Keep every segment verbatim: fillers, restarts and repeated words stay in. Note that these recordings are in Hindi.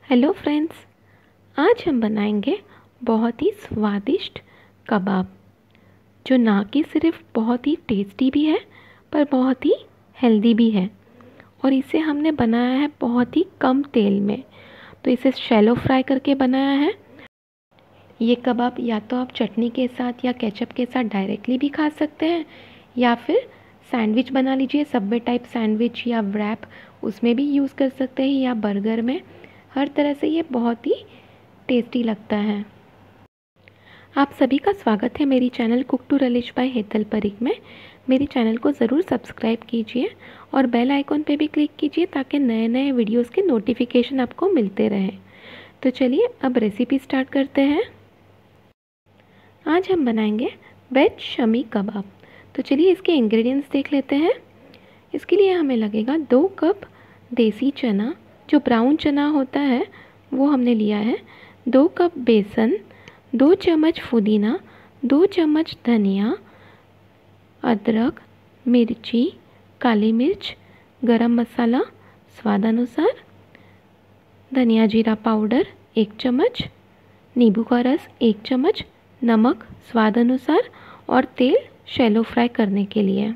हेलो फ्रेंड्स, आज हम बनाएंगे बहुत ही स्वादिष्ट कबाब, जो ना कि सिर्फ बहुत ही टेस्टी भी है पर बहुत ही हेल्दी भी है। और इसे हमने बनाया है बहुत ही कम तेल में। तो इसे शैलो फ्राई करके बनाया है। ये कबाब या तो आप चटनी के साथ या केचप के साथ डायरेक्टली भी खा सकते हैं, या फिर सैंडविच बना लीजिए, सबवे टाइप सैंडविच या व्रैप, उसमें भी यूज़ कर सकते हैं, या बर्गर में। हर तरह से ये बहुत ही टेस्टी लगता है। आप सभी का स्वागत है मेरी channel cook to relish by Hetal Parikh में। मेरी चैनल को ज़रूर सब्सक्राइब कीजिए और बेल आइकॉन पे भी क्लिक कीजिए ताकि नए नए वीडियोस के नोटिफिकेशन आपको मिलते रहें। तो चलिए अब रेसिपी स्टार्ट करते हैं। आज हम बनाएंगे वेज शमी कबाब। तो चलिए इसके इंग्रेडिएंट्स देख लेते हैं। इसके लिए हमें लगेगा दो कप देसी चना, जो ब्राउन चना होता है वो हमने लिया है, दो कप बेसन, दो चम्मच पुदीना, दो चम्मच धनिया, अदरक, मिर्ची, काली मिर्च, गरम मसाला स्वादानुसार, धनिया जीरा पाउडर एक चम्मच, नींबू का रस एक चम्मच, नमक स्वाद अनुसार और तेल शैलो फ्राई करने के लिए।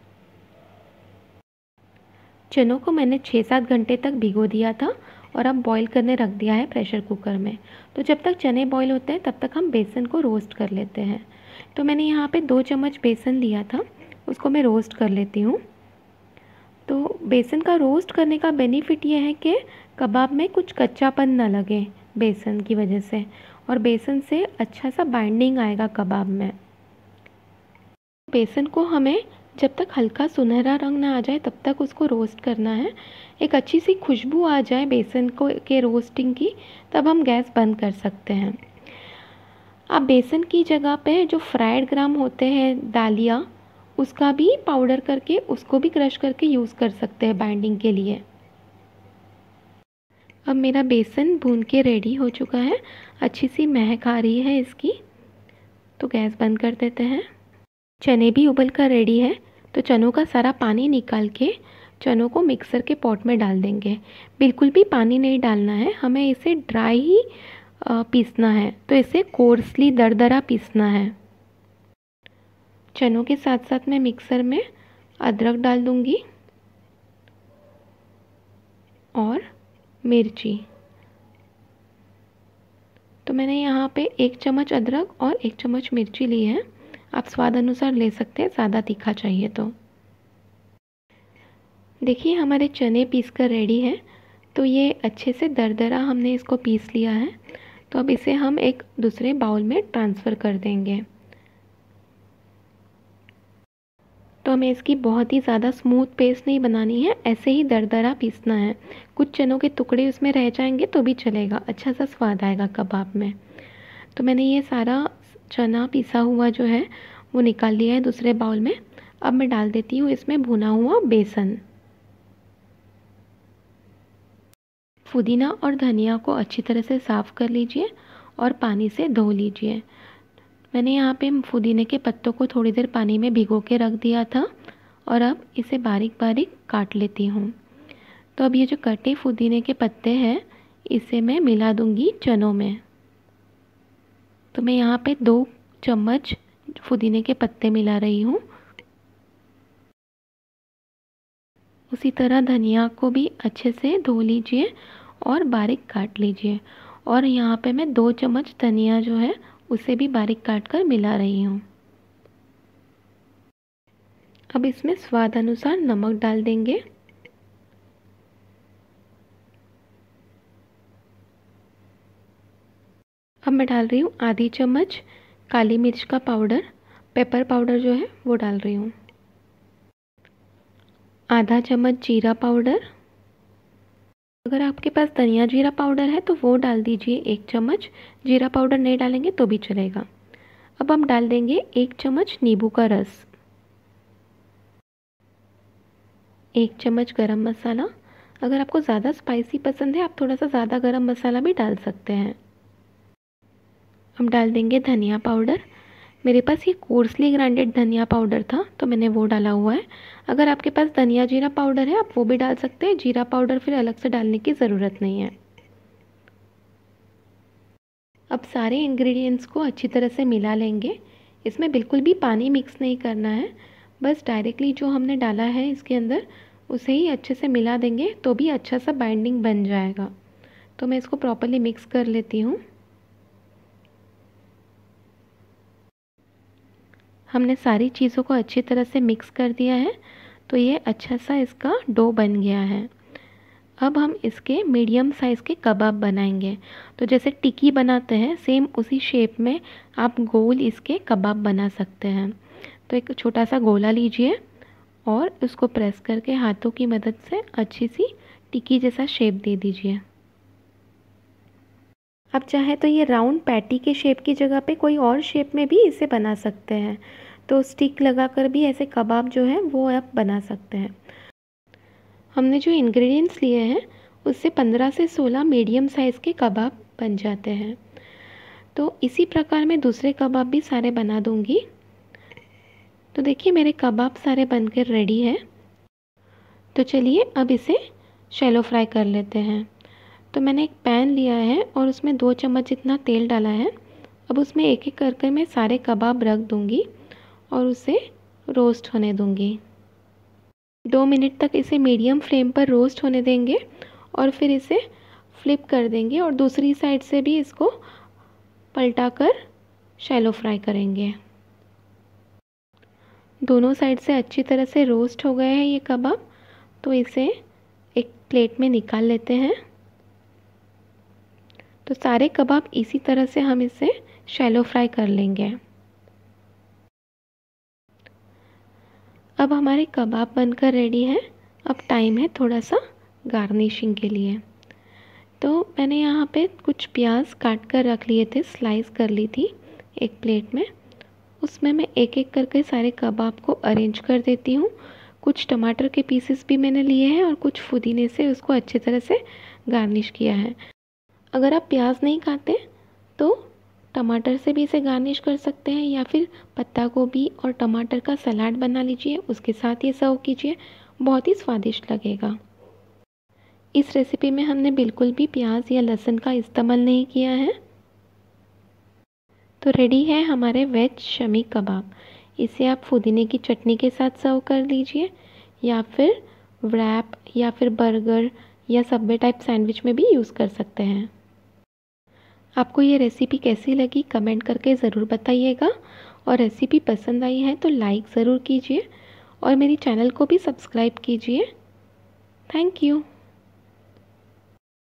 चनों को मैंने छः सात घंटे तक भिगो दिया था और अब बॉईल करने रख दिया है प्रेशर कुकर में। तो जब तक चने बॉईल होते हैं तब तक हम बेसन को रोस्ट कर लेते हैं। तो मैंने यहाँ पे दो चम्मच बेसन लिया था, उसको मैं रोस्ट कर लेती हूँ। तो बेसन का रोस्ट करने का बेनिफिट ये है कि कबाब में कुछ कच्चापन ना लगे बेसन की वजह से, और बेसन से अच्छा सा बाइंडिंग आएगा कबाब में। बेसन को हमें जब तक हल्का सुनहरा रंग ना आ जाए तब तक उसको रोस्ट करना है। एक अच्छी सी खुशबू आ जाए बेसन को के रोस्टिंग की, तब हम गैस बंद कर सकते हैं। आप बेसन की जगह पे जो फ्राइड ग्राम होते हैं दालिया, उसका भी पाउडर करके उसको भी क्रश करके यूज़ कर सकते हैं बाइंडिंग के लिए। अब मेरा बेसन भून के रेडी हो चुका है, अच्छी सी महक आ रही है इसकी। तो गैस बंद कर देते हैं। चने भी उबल कर रेडी है, तो चनों का सारा पानी निकाल के चनों को मिक्सर के पॉट में डाल देंगे। बिल्कुल भी पानी नहीं डालना है, हमें इसे ड्राई ही पीसना है। तो इसे कोर्सली दरदरा पीसना है। चनों के साथ साथ मैं मिक्सर में अदरक डाल दूंगी और मिर्ची। तो मैंने यहाँ पे एक चम्मच अदरक और एक चम्मच मिर्ची ली है। आप स्वाद अनुसार ले सकते हैं, ज़्यादा तीखा चाहिए तो। देखिए हमारे चने पीस कर रेडी है। तो ये अच्छे से दरदरा हमने इसको पीस लिया है। तो अब इसे हम एक दूसरे बाउल में ट्रांसफ़र कर देंगे। तो हमें इसकी बहुत ही ज़्यादा स्मूथ पेस्ट नहीं बनानी है, ऐसे ही दरदरा पीसना है। कुछ चनों के टुकड़े उसमें रह जाएंगे तो भी चलेगा, अच्छा सा स्वाद आएगा कबाब में। तो मैंने ये सारा चना पीसा हुआ जो है वो निकाल लिया है दूसरे बाउल में। अब मैं डाल देती हूँ इसमें भुना हुआ बेसन। पुदीना और धनिया को अच्छी तरह से साफ़ कर लीजिए और पानी से धो लीजिए। मैंने यहाँ पे पुदीने के पत्तों को थोड़ी देर पानी में भिगो के रख दिया था और अब इसे बारीक बारीक काट लेती हूँ। तो अब ये जो कटे पुदीने के पत्ते हैं इसे मैं मिला दूँगी चनों में। तो मैं यहाँ पे दो चम्मच पुदीने के पत्ते मिला रही हूँ। उसी तरह धनिया को भी अच्छे से धो लीजिए और बारीक काट लीजिए। और यहाँ पे मैं दो चम्मच धनिया जो है उसे भी बारीक काट कर मिला रही हूँ। अब इसमें स्वाद अनुसार नमक डाल देंगे। अब मैं डाल रही हूँ आधी चम्मच काली मिर्च का पाउडर, पेपर पाउडर जो है वो डाल रही हूँ। आधा चम्मच जीरा पाउडर, अगर आपके पास धनिया जीरा पाउडर है तो वो डाल दीजिए एक चम्मच, जीरा पाउडर नहीं डालेंगे तो भी चलेगा। अब हम डाल देंगे एक चम्मच नींबू का रस, एक चम्मच गरम मसाला। अगर आपको ज़्यादा स्पाइसी पसंद है आप थोड़ा सा ज़्यादा गरम मसाला भी डाल सकते हैं। हम डाल देंगे धनिया पाउडर। मेरे पास ये कोर्सली ग्राइंडेड धनिया पाउडर था तो मैंने वो डाला हुआ है। अगर आपके पास धनिया जीरा पाउडर है आप वो भी डाल सकते हैं, जीरा पाउडर फिर अलग से डालने की ज़रूरत नहीं है। अब सारे इंग्रेडिएंट्स को अच्छी तरह से मिला लेंगे। इसमें बिल्कुल भी पानी मिक्स नहीं करना है, बस डायरेक्टली जो हमने डाला है इसके अंदर उसे ही अच्छे से मिला देंगे, तो भी अच्छा सा बाइंडिंग बन जाएगा। तो मैं इसको प्रॉपर्ली मिक्स कर लेती हूँ। हमने सारी चीज़ों को अच्छी तरह से मिक्स कर दिया है, तो ये अच्छा सा इसका डो बन गया है। अब हम इसके मीडियम साइज़ के कबाब बनाएंगे। तो जैसे टिक्की बनाते हैं सेम उसी शेप में आप गोल इसके कबाब बना सकते हैं। तो एक छोटा सा गोला लीजिए और उसको प्रेस करके हाथों की मदद से अच्छी सी टिक्की जैसा शेप दे दीजिए। आप चाहे तो ये राउंड पैटी के शेप की जगह पे कोई और शेप में भी इसे बना सकते हैं। तो स्टिक लगाकर भी ऐसे कबाब जो है वो आप बना सकते हैं। हमने जो इंग्रेडिएंट्स लिए हैं उससे पंद्रह से सोलह मीडियम साइज़ के कबाब बन जाते हैं। तो इसी प्रकार मैं दूसरे कबाब भी सारे बना दूंगी। तो देखिए मेरे कबाब सारे बनकर रेडी हैं। तो चलिए अब इसे शैलो फ्राई कर लेते हैं। तो मैंने एक पैन लिया है और उसमें दो चम्मच जितना तेल डाला है। अब उसमें एक एक करके मैं सारे कबाब रख दूंगी और उसे रोस्ट होने दूंगी। दो मिनट तक इसे मीडियम फ्लेम पर रोस्ट होने देंगे और फिर इसे फ्लिप कर देंगे और दूसरी साइड से भी इसको पलटाकर शैलो फ्राई करेंगे। दोनों साइड से अच्छी तरह से रोस्ट हो गए हैं ये कबाब, तो इसे एक प्लेट में निकाल लेते हैं। तो सारे कबाब इसी तरह से हम इसे शैलो फ्राई कर लेंगे। अब हमारे कबाब बनकर रेडी है। अब टाइम है थोड़ा सा गार्निशिंग के लिए। तो मैंने यहाँ पे कुछ प्याज काट कर रख लिए थे, स्लाइस कर ली थी एक प्लेट में। उसमें मैं एक एक करके सारे कबाब को अरेंज कर देती हूँ। कुछ टमाटर के पीसेस भी मैंने लिए हैं और कुछ पुदीने से उसको अच्छी तरह से गार्निश किया है। अगर आप प्याज नहीं खाते तो टमाटर से भी इसे गार्निश कर सकते हैं, या फिर पत्ता गोभी और टमाटर का सलाद बना लीजिए, उसके साथ ये सर्व कीजिए, बहुत ही स्वादिष्ट लगेगा। इस रेसिपी में हमने बिल्कुल भी प्याज या लहसुन का इस्तेमाल नहीं किया है। तो रेडी है हमारे वेज शमी कबाब। इसे आप पुदीने की चटनी के साथ सर्व कर लीजिए, या फिर व्रैप या फिर बर्गर या सबवे टाइप सैंडविच में भी यूज़ कर सकते हैं। आपको ये रेसिपी कैसी लगी कमेंट करके ज़रूर बताइएगा, और रेसिपी पसंद आई है तो लाइक ज़रूर कीजिए और मेरी चैनल को भी सब्सक्राइब कीजिए। Thank you.